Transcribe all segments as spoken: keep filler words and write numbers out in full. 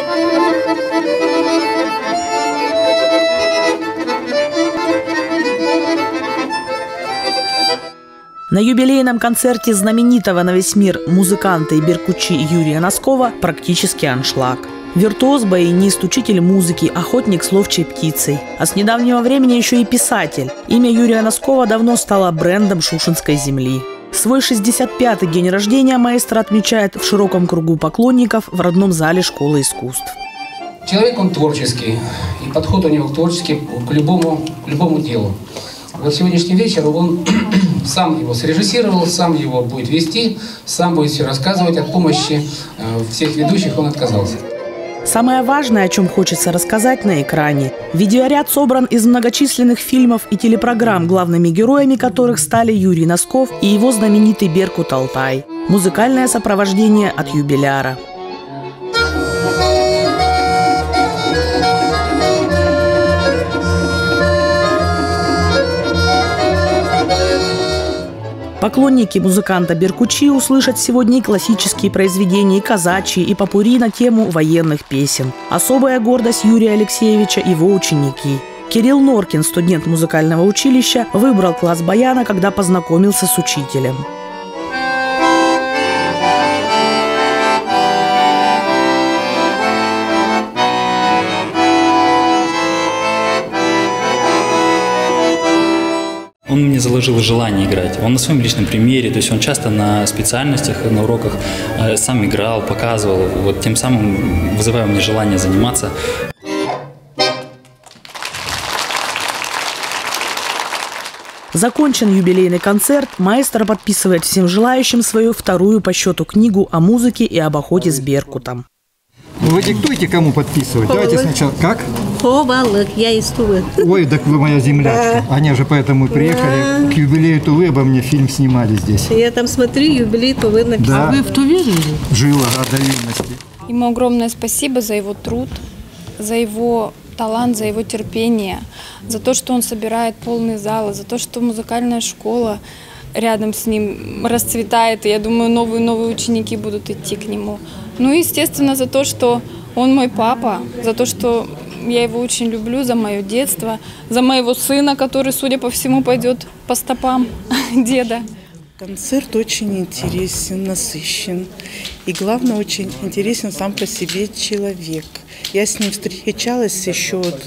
На юбилейном концерте знаменитого на весь мир музыканта и беркучи Юрия Носкова практически аншлаг. Виртуоз, баянист, учитель музыки, охотник с ловчей птицей. А с недавнего времени еще и писатель. Имя Юрия Носкова давно стало брендом шушенской земли. Свой шестьдесят пятый день рождения маэстро отмечает в широком кругу поклонников в родном зале Школы искусств. Человек он творческий, и подход у него творческий к любому, к любому делу. Вот сегодняшний вечер он сам его срежиссировал, сам его будет вести, сам будет все рассказывать. От помощи всех ведущих он отказался. Самое важное, о чем хочется рассказать на экране. Видеоряд собран из многочисленных фильмов и телепрограмм, главными героями которых стали Юрий Носков и его знаменитый беркут «Алтай». Музыкальное сопровождение от юбиляра. Поклонники музыканта беркучи услышат сегодня и классические произведения, и казачьи, и попурри на тему военных песен. Особая гордость Юрия Алексеевича – его ученики. Кирилл Норкин, студент музыкального училища, выбрал класс баяна, когда познакомился с учителем. Он мне заложил желание играть. Он на своем личном примере, то есть он часто на специальностях, на уроках э, сам играл, показывал, вот тем самым вызывая у меня желание заниматься. Закончен юбилейный концерт, маэстро подписывает всем желающим свою вторую по счету книгу о музыке и об охоте с беркутом. Вы диктуйте, кому подписывать. Ховалык. Давайте сначала. Как? Ховалык, я из Тувы. Ой, так вы моя землячка. Они же поэтому приехали. К юбилею Тувы обо мне фильм снимали здесь. Я там смотрю, юбилей Тувы написано. Да. А вы в Туве жили? Жила, а до юности. Ему огромное спасибо за его труд, за его талант, за его терпение, за то, что он собирает полные залы, за то, что музыкальная школа рядом с ним расцветает, и я думаю, новые-новые ученики будут идти к нему. Ну и, естественно, за то, что он мой папа, за то, что я его очень люблю, за мое детство, за моего сына, который, судя по всему, пойдет по стопам деда. Концерт очень интересен, насыщен. И главное, очень интересен сам по себе человек. Я с ним встречалась еще вот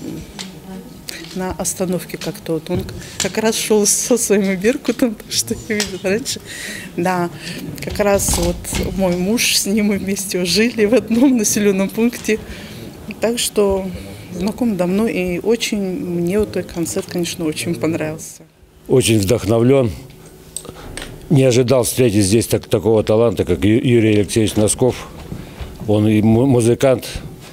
на остановке как-то. Вот он как раз шел со своим беркутом, что я видела раньше. Да, как раз вот мой муж, с ним мы вместе жили в одном населенном пункте. Так что знаком давно, и очень мне вот этот концерт, конечно, очень понравился. Очень вдохновлен. Не ожидал встретить здесь так, такого таланта, как Юрий Алексеевич Носков. Он и музыкант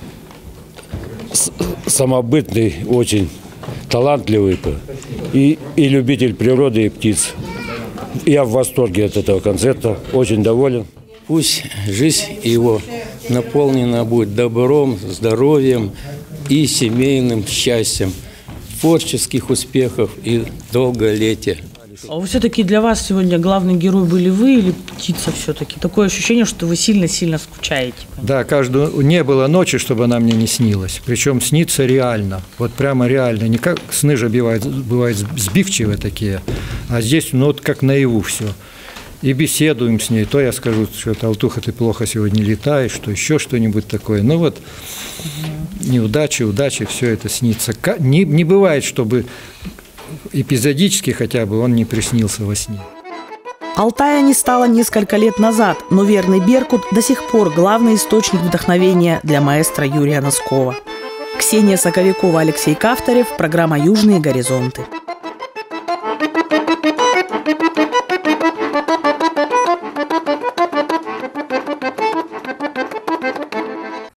самобытный, очень талантливый, и, и любитель природы и птиц. Я в восторге от этого концерта, очень доволен. Пусть жизнь его наполнена будет добром, здоровьем и семейным счастьем, творческих успехов и долголетия. А все-таки для вас сегодня главный герой были вы или птица все-таки? Такое ощущение, что вы сильно-сильно скучаете. Да, каждую не было ночи, чтобы она мне не снилась. Причем снится реально, вот прямо реально. Не как сны же бывают, бывают сбивчивые такие, а здесь ну вот как наяву все. И беседуем с ней. То я скажу, что Алтуха, ты плохо сегодня летаешь, что еще что-нибудь такое. Ну вот неудачи, удачи, все это снится. Не, не бывает, чтобы эпизодически хотя бы он не приснился во сне. Алтая не стало несколько лет назад, но верный беркут до сих пор главный источник вдохновения для маэстро Юрия Носкова. Ксения Соковикова, Алексей Кавторев, программа «Южные горизонты».